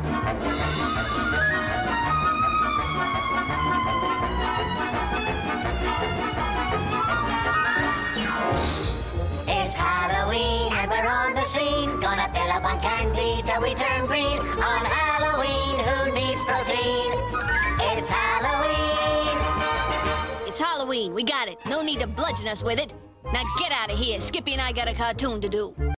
It's Halloween and we're on the scene. Gonna fill up on candy till we turn green. On Halloween, who needs protein? It's Halloween. It's Halloween. We got it. No need to bludgeon us with it. Now get out of here. Skippy and I got a cartoon to do.